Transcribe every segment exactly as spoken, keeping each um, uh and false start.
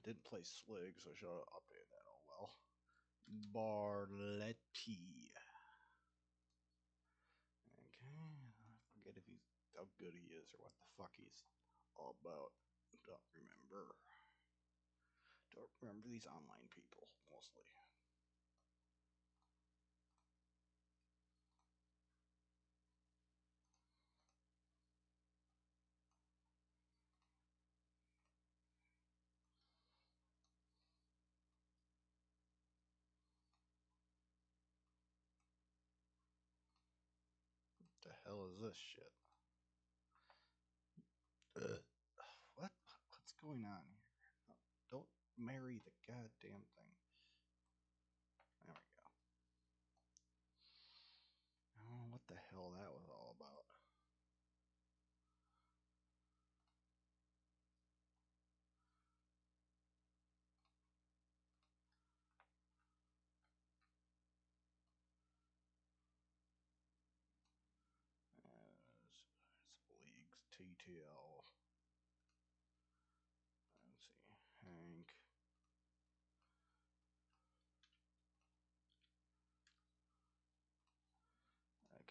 didn't play Slig, so I should have updated that. Oh well. Barletti. Okay, I forget if he's how good he is or what the fuck he's all about. Don't remember. Don't remember these online people mostly. What the hell is this shit? Ugh. What? What's going on here? Don't marry the goddamn thing. There we go. I don't know what the hell that was all about. As, as leagues T T L. Let's see, Hank. Okay.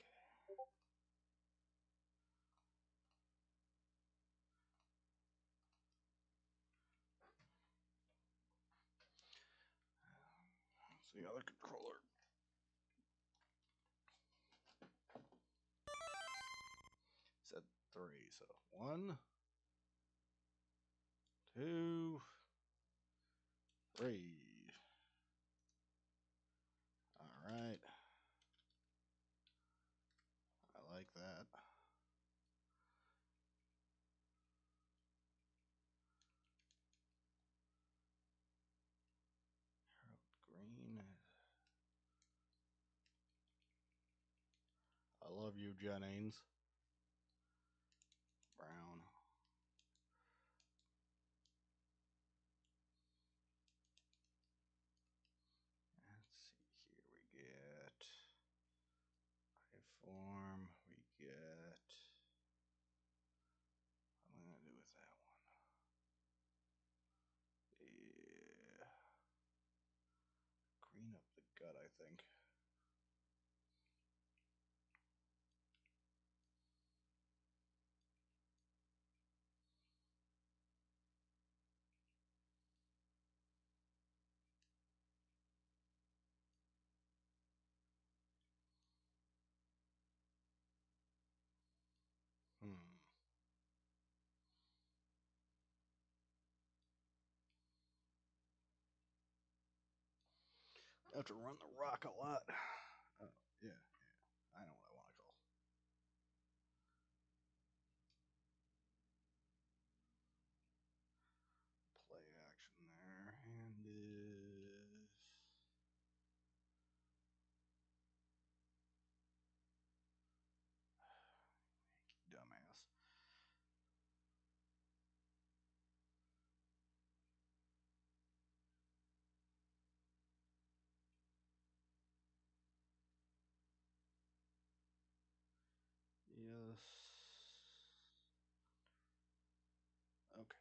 That's the other controller. Said three, so one, two, three. All right. I like that. Harold Green. I love you, Jennings. Brown. Let's see here. We get form. We get. What am I gonna do with that one? Yeah. Green up the gut, I think. Hmm. I have to run the rock a lot. Oh, yeah, yeah. I know what I want to call. Play action there. And is. Dumbass. Yes. Okay.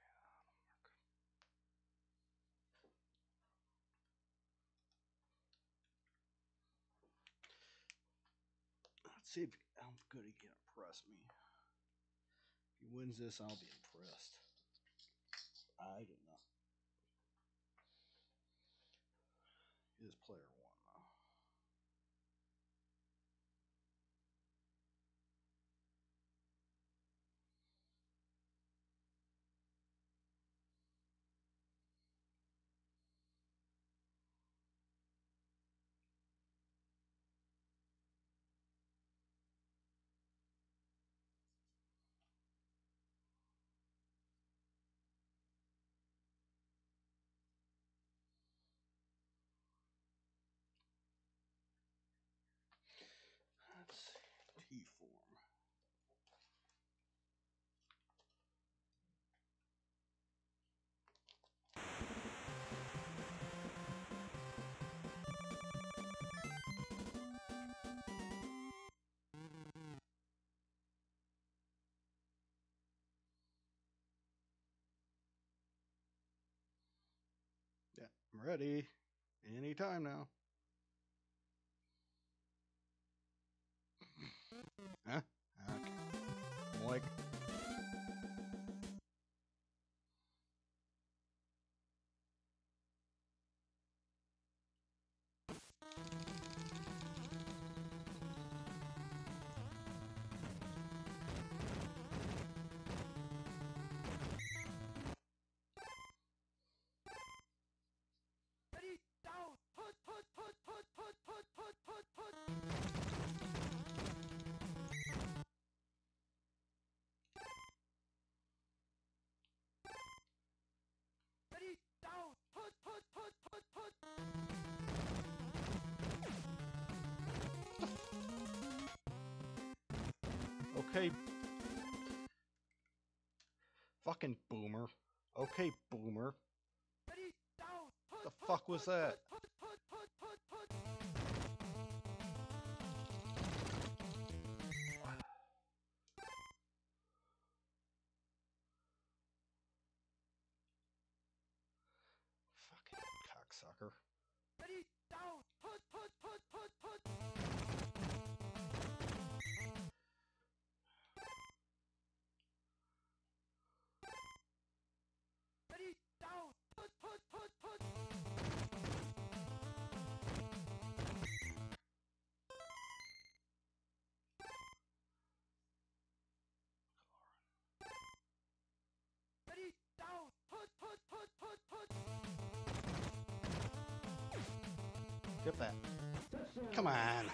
Let's see if how good he can impress me. If he wins this, I'll be impressed. I don't know. He is player one though. Yeah, I'm ready. Anytime now. Huh? Okay. I'm like, okay, fucking boomer. Okay, boomer. The fuck was that? Fucking cocksucker. Get that. Come on.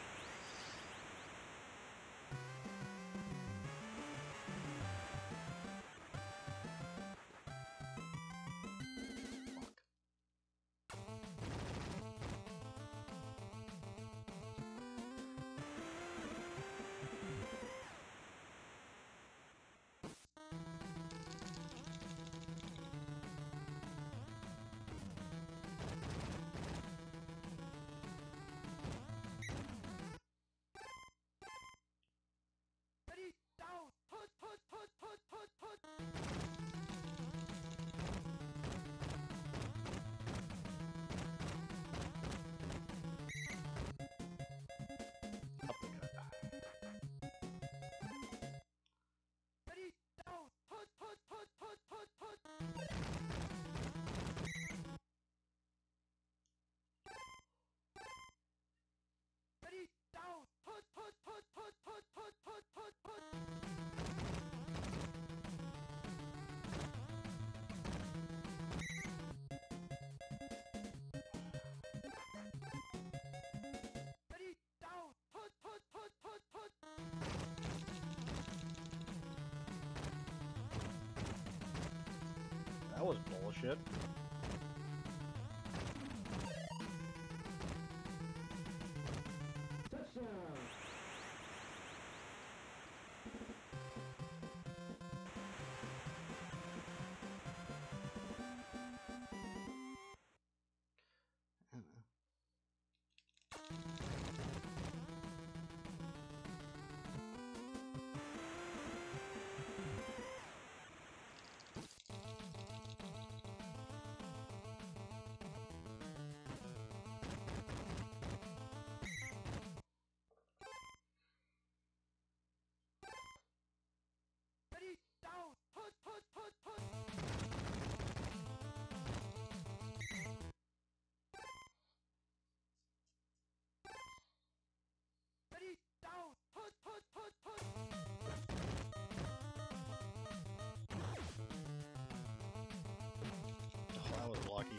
That was bullshit. Oh, that was lucky.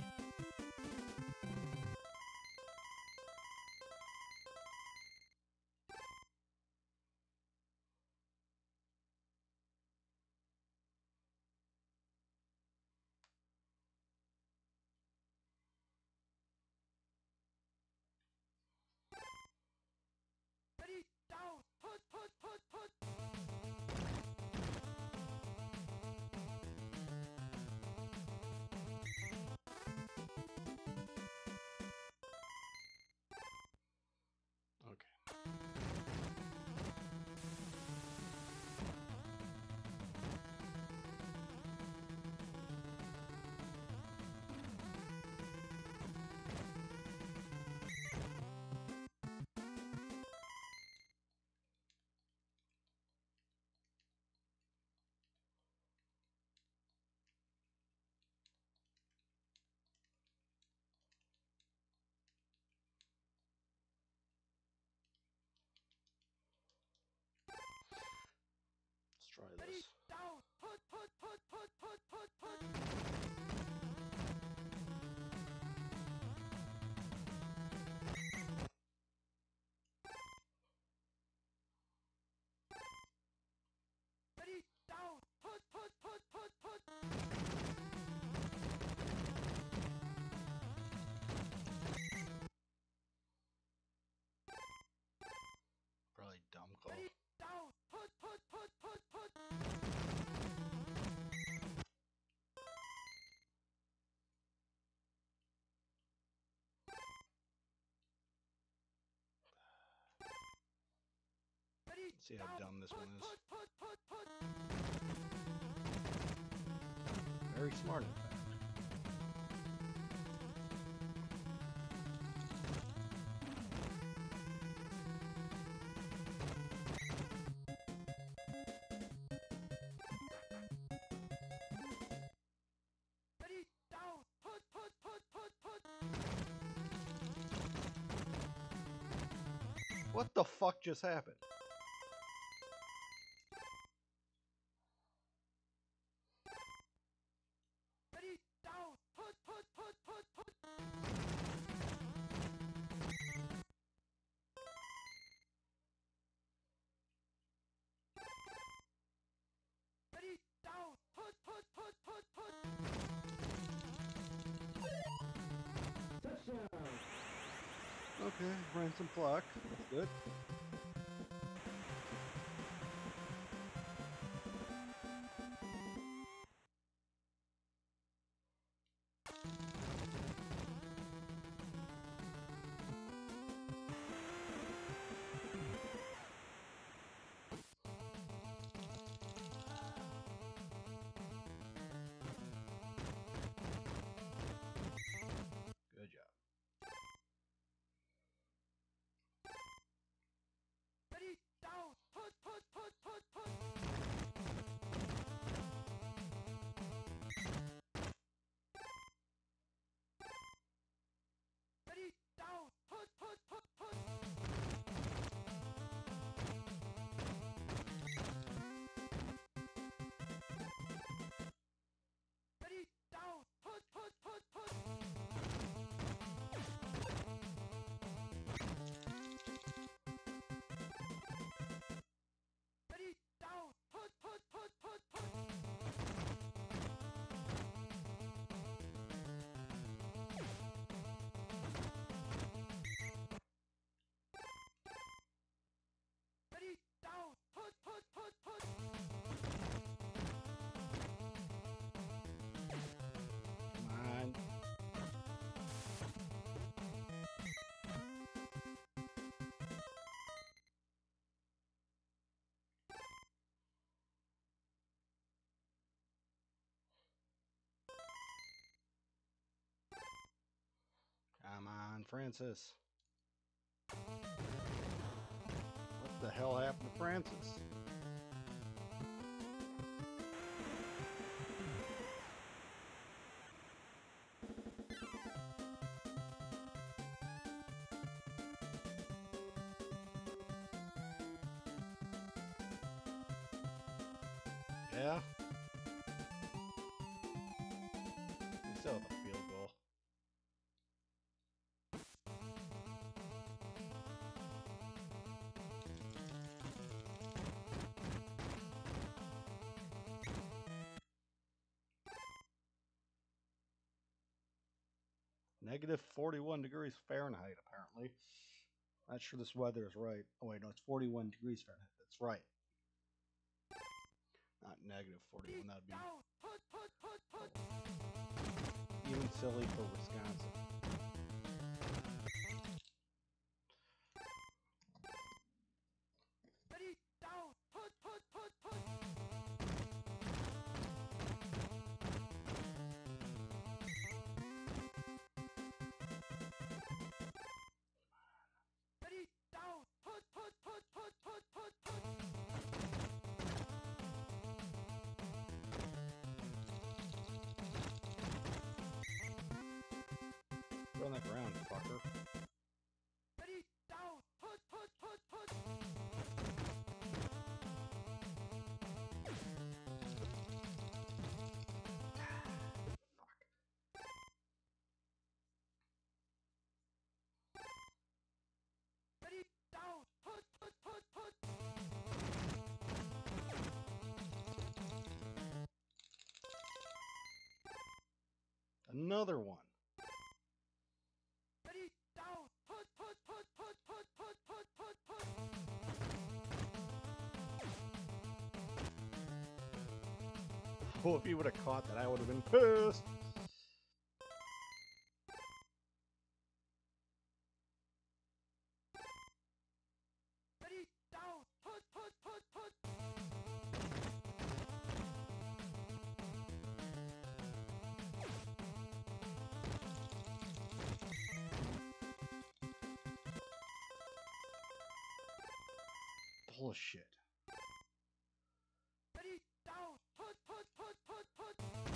See how dumb this one is. Very smart, in fact. What the fuck just happened? Okay, ransom clock. Good. Good job. Come on, Francis. What the hell happened to Francis? Yeah? We still have a field goal. Negative forty-one degrees Fahrenheit, apparently. Not sure this weather is right. Oh, wait, no, it's forty-one degrees Fahrenheit. That's right. Not negative forty-one. That would be even silly for Wisconsin. Put on the ground, fucker. Another one. Oh, if he would have caught that, I would have been pissed. full of shit. Ready, down, put, put, put, put, put.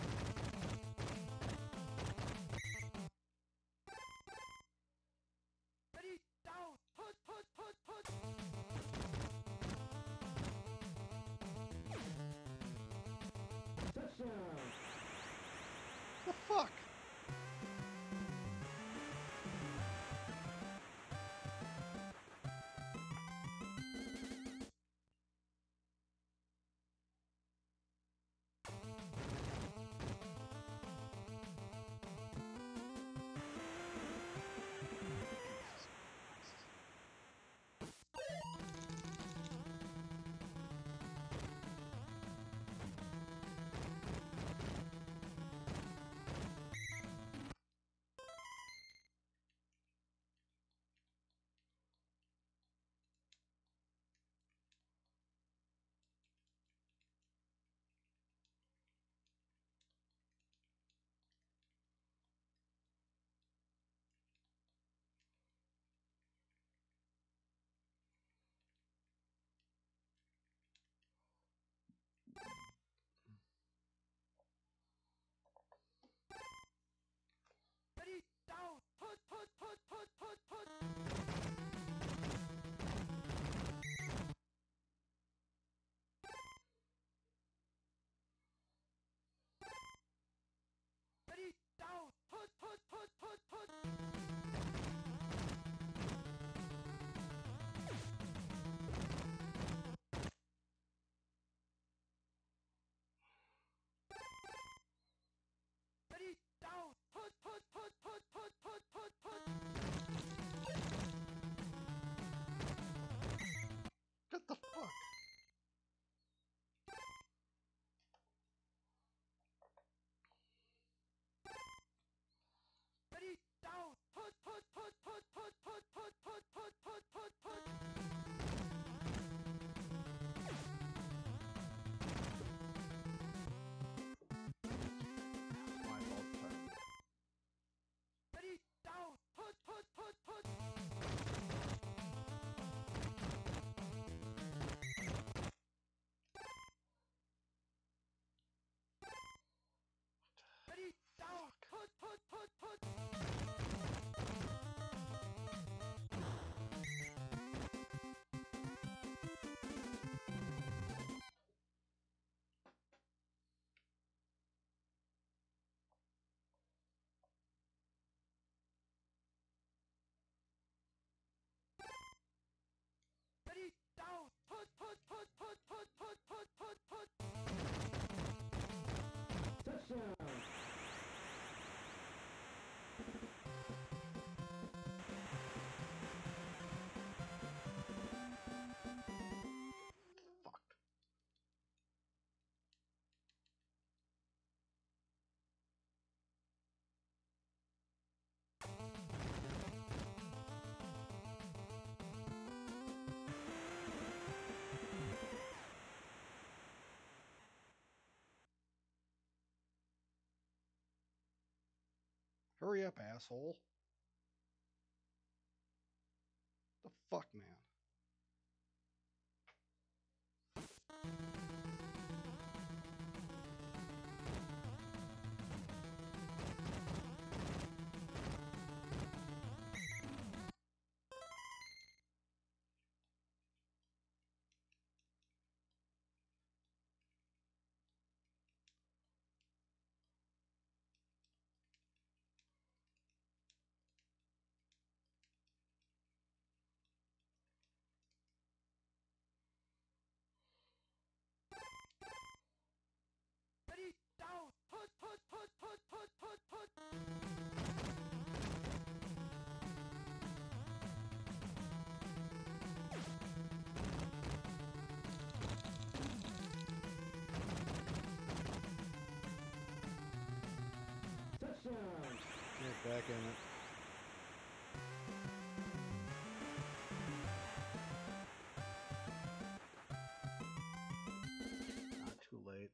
Ready, down, put, put, put, put. Touchdown. The fuck? Ready, down, put, put, put, put, put, put. Ready, down, put, put, put, put, put. Ready, down, put, put, put, put, put, put, put, put. What the fuck? Ready, down, put, put, put, put, put, put, put, put, put, put, put, put. My fault. Sorry. Ready, down, put, put, put, put. Ready, down, put, put, put, put. Ready, down, put, put, put, put, put, put, put, put, put. Touchdown. Fucked. Hurry up, asshole. The fuck, man. Ready, down, put, put, put, put, put, put, put. Touchdown. Get back in it. Not too late.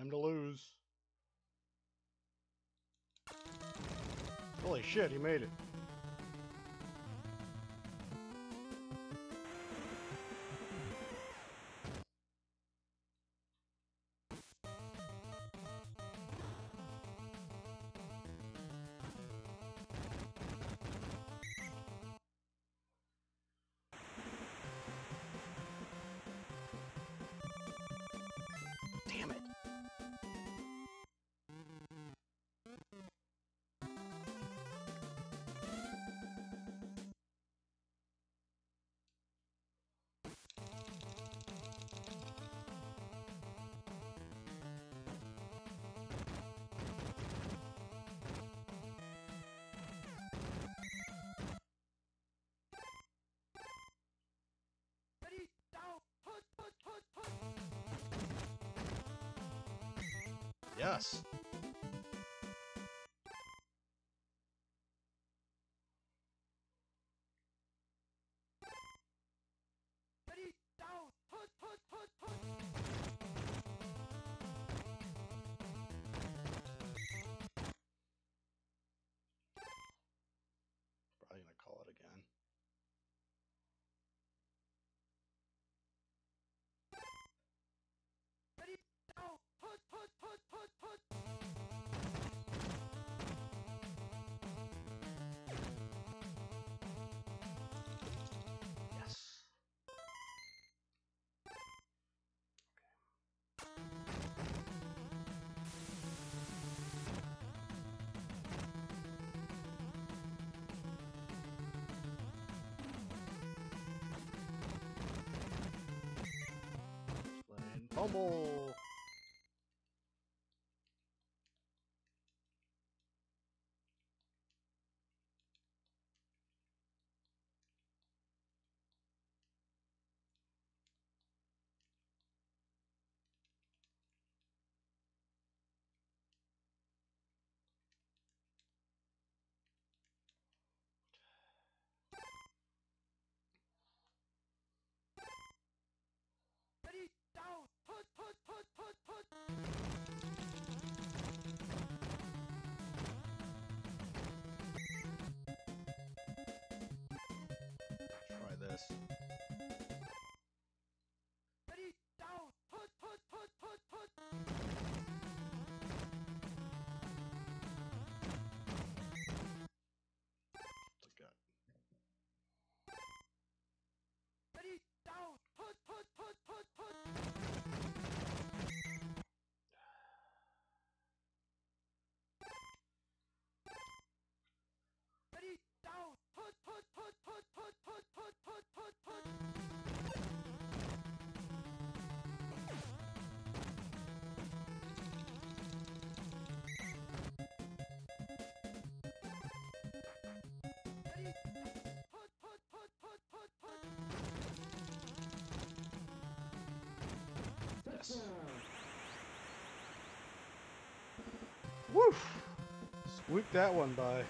Time to lose. Holy shit, he made it. Damn it. Ready, down, put, put, put, put. Yes. Ready, down, put, put, put, put. Probably gonna call it again. Ready, down, put, put, put, put, put. Yes. Playing fumble. Ready, down, put, put, put, put, put. Try this. Ready, down, put, put, put, put, put. Look at. Ready, down, put, put, put, put, put. Ready, down, put, put, put, put, put, put, put, put, put, put. Ready, put, put, put, put, put, put. Yes. Woof! Squeaked that one by.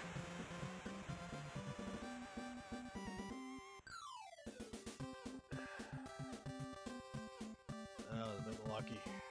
That was a bit lucky.